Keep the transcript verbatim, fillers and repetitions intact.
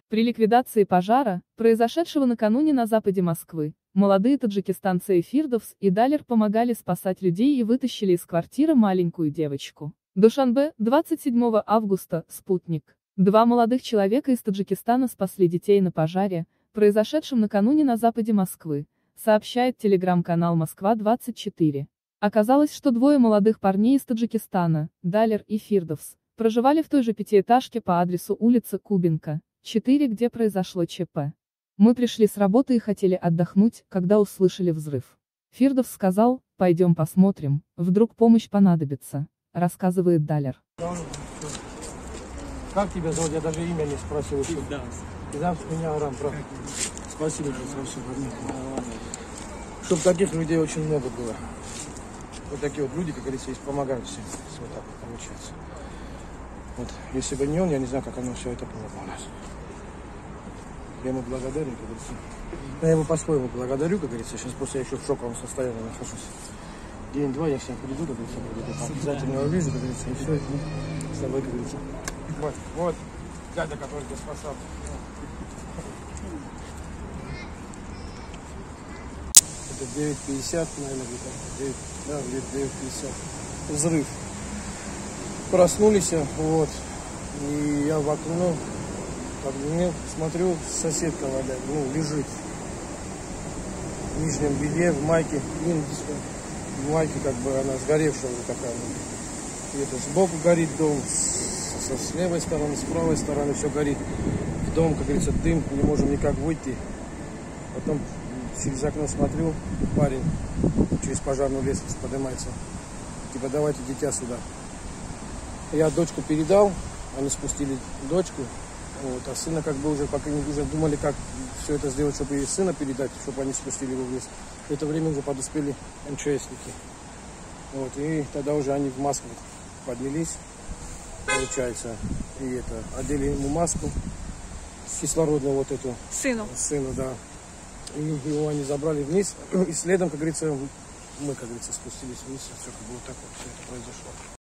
При ликвидации пожара, произошедшего накануне на западе Москвы, молодые таджикистанцы Фирдовс и Далер помогали спасать людей и вытащили из квартиры маленькую девочку. Душанбе, двадцать седьмого августа, Спутник. Два молодых человека из Таджикистана спасли детей на пожаре, произошедшем накануне на западе Москвы, сообщает телеграм-канал Москва двадцать четыре. Оказалось, что двое молодых парней из Таджикистана, Далер и Фирдовс, проживали в той же пятиэтажке по адресу улица Кубинка, четыре, где произошло ЧП. Мы пришли с работы и хотели отдохнуть, когда услышали взрыв. Фирдовс сказал: «Пойдем посмотрим, вдруг помощь понадобится», рассказывает Далер. Как тебя зовут? Я даже имя не спросил. Да. Меня Арам, правда. Спасибо тебе, спасибо. Чтобы таких людей очень много было. Вот такие вот люди, как говорится, есть, помогают всем. Вот так вот получается. Вот. Если бы не он, я не знаю, как оно все это было бы у нас. Я ему благодарен, как говорится. Я его по-своему благодарю, как говорится. Сейчас просто я еще в шоковом состоянии нахожусь. День-два я всем приду, как говорится, буду, обязательно увижу, как говорится, и все, и с тобой, как говорится. Вот, вот, дядя, который тебя спасал. Это девять пятьдесят, наверное, где-то. Да, где-то девять пятьдесят. Взрыв. Проснулись, вот, и я в окно, как бы, смотрю, соседка валяет, ну, лежит. В нижнем белье, в майке, в майке, как бы, она сгоревшая вот такая. И это сбоку горит дом, с, с левой стороны, с правой стороны все горит. В дом, как говорится, дым, не можем никак выйти. Потом через окно смотрю, парень через пожарную лестницу поднимается. Типа, давайте дитя сюда. Я дочку передал, они спустили дочку, вот, а сына как бы уже, пока не уже думали, как все это сделать, чтобы и сына передать, чтобы они спустили его вниз. В это время уже подуспели МЧСники. Вот, и тогда уже они в маску поднялись, получается, и это, одели ему маску кислородную вот эту. Сыну. Сыну, да. И его они забрали вниз, и следом, как говорится, мы, как говорится, спустились вниз, и все, как бы вот так вот все это произошло.